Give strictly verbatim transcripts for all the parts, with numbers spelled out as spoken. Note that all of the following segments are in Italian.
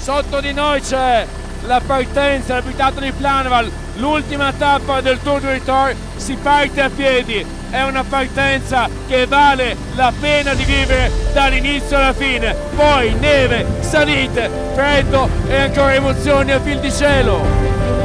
Sotto di noi c'è la partenza, l'abitato di Planaval, l'ultima tappa del Tour du Ritor, si parte a piedi, è una partenza che vale la pena di vivere dall'inizio alla fine, poi neve, salite, freddo e ancora emozioni a fil di cielo.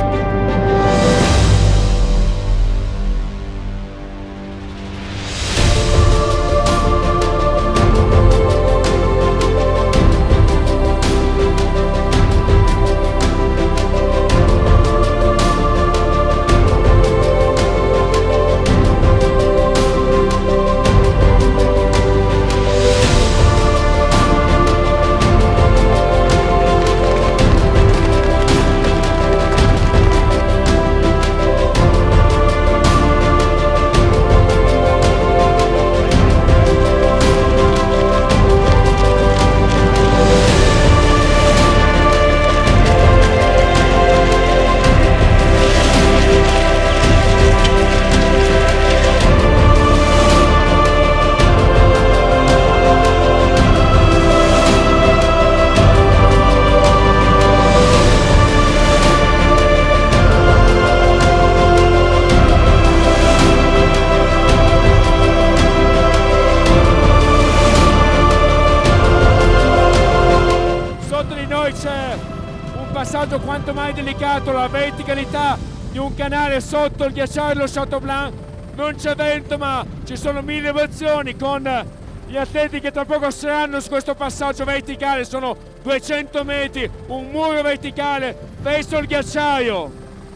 C'è un passaggio quanto mai delicato, la verticalità di un canale sotto il ghiacciaio dello Chateaubriand. Non c'è vento, ma ci sono mille emozioni con gli atleti che tra poco saranno su questo passaggio verticale. Sono duecento metri, un muro verticale verso il ghiacciaio.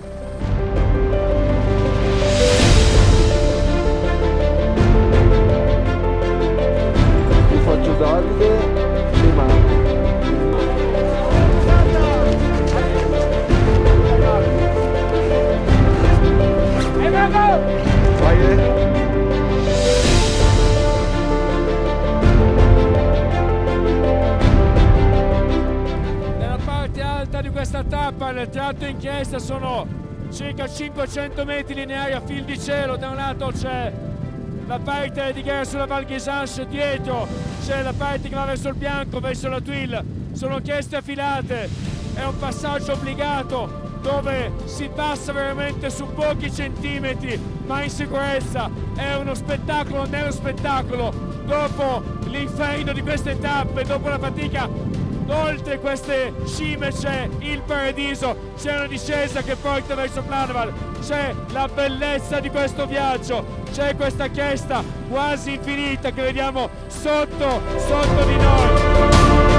Vi faccio Davide e Marco. Nella parte alta di questa tappa, nel tratto in chiesa, sono circa cinquecento metri lineari a fil di cielo. Da un lato c'è la parte di gara sulla Val Guisanche, dietro c'è la parte che va verso il bianco, verso la Tuile. Sono chieste affilate, è un passaggio obbligato dove si passa veramente su pochi centimetri, ma in sicurezza. È uno spettacolo nello spettacolo. Dopo l'inferno di queste tappe, dopo la fatica, oltre queste cime c'è il paradiso, c'è una discesa che porta verso Planaval, c'è la bellezza di questo viaggio, c'è questa chiesta quasi infinita che vediamo sotto, sotto di noi.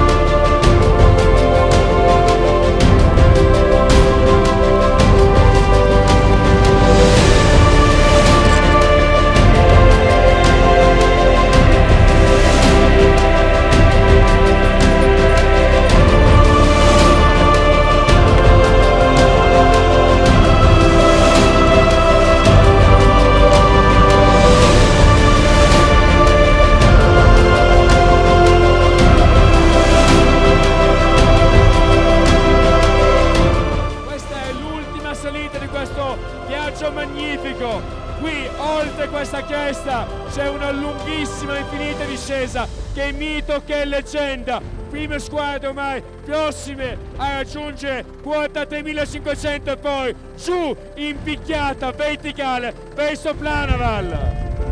Magnifico, qui oltre questa chiesa c'è una lunghissima infinita discesa che è mito, che è leggenda, prime squadre ormai prossime a raggiungere quota tremilacinquecento e poi giù in picchiata verticale verso Planaval.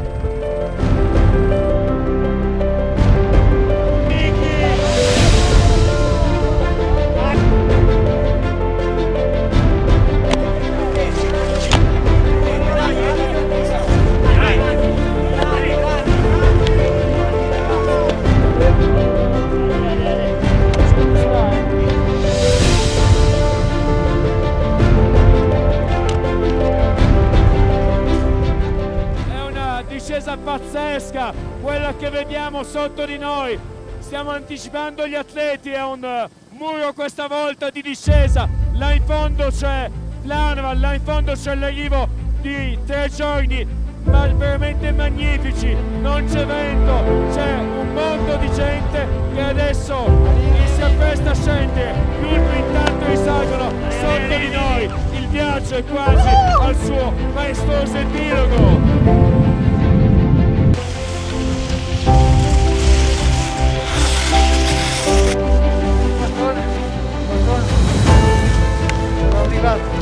Pazzesca quella che vediamo sotto di noi. Stiamo anticipando gli atleti, è un muro questa volta di discesa. Là in fondo c'è Planaval, là in fondo c'è l'arrivo di tre giorni ma veramente magnifici, non c'è vento, c'è un mondo di gente che adesso si appresta a scendere. Gli ultimi intanto risalgono sotto di noi. Il viaggio è quasi al suo maestoso epilogo. grazie.